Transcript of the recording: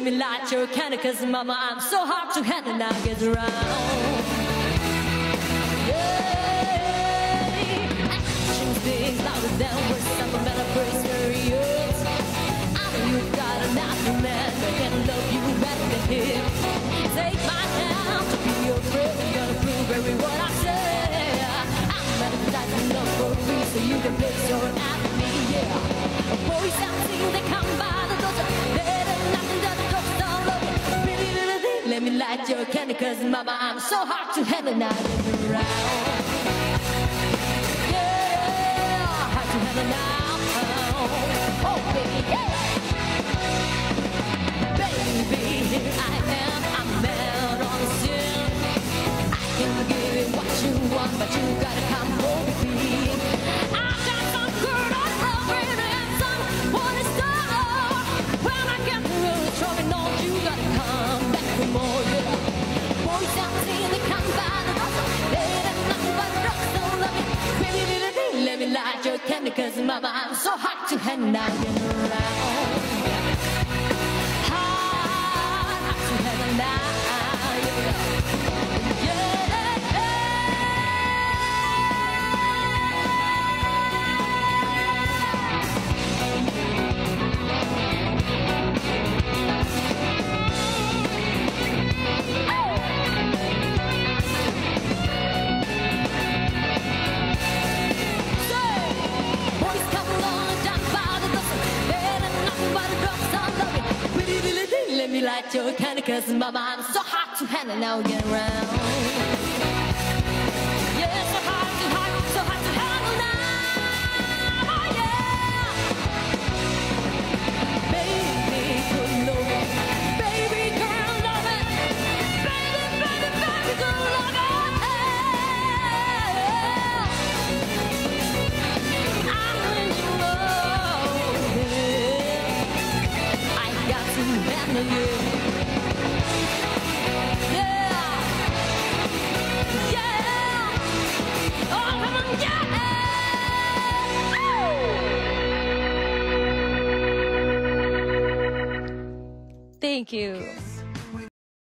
me light your candle, cause mama, I'm so hard to handle now, get around. Yeah, action speaks louder than words, I'm a man of serious. I know you got another man that can love you better than him. Take my hand to be your friend, I'm gonna prove every word I say. I'm advertising love for free, so you can place your ad on me, yeah. Boys out till they come by the doors, better nothing that the doors don't love it. Pretty little thing, let me light your candle, cause mama, I'm so hard to handle now, get around. Yeah, hard to handle now. Oh baby, yeah. Baby, here I am, I'm man on the scene. I can give you what you want, but you gotta come over me. I've got some good on love and some what is done. When I get through showing on, you gotta come back for more, yeah. Boys out till they come by the doors, they ain't nothing but drugs, don't love it. Baby, little thing, let me light your candle, cause mama, I'm so hot to handle now, get around. Let me light your candle, cause mama, I'm so hot to handle now, get around. Yeah, so hot to handle now, oh yeah. Baby, good love it, baby girl love it, baby, baby, baby girl love it. I'm in love, yeah. I got to handle you. Thank you.